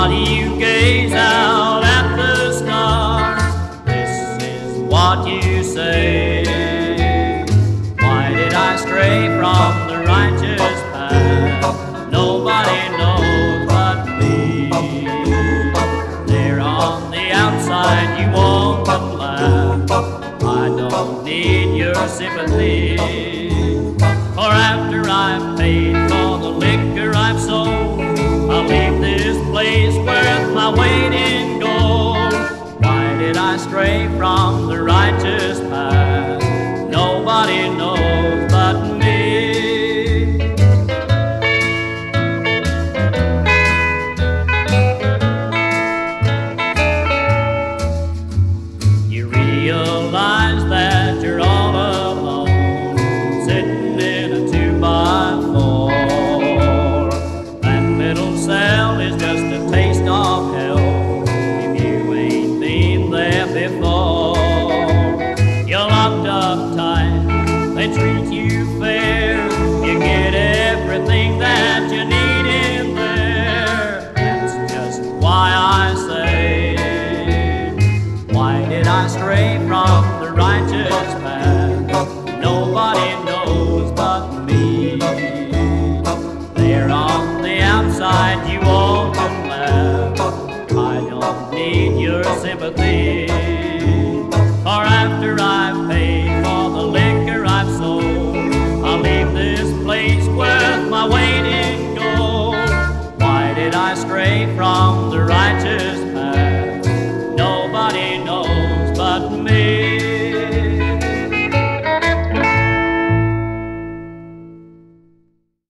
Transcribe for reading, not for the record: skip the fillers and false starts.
while you gaze out at the stars. This is what you say. Why did I stray from the righteous path? Nobody knows but me. There on the outside you won't laugh. I don't need your sympathy. For after I've paid for the liquor I've sold, I'll leave this place worth my weight in gold. Why did I stray from the righteous path? Nobody knows but me. You realize that you're all alone, sitting in a 2x4. That middle cell is just a taste of hell if you ain't been there before. You're locked up tight, they treat you fair, you get everything that you need in there. That's just why I say, why did I stray from the righteous path? Nobody knows but me. There on the outside you won't laugh. I don't need your sympathy.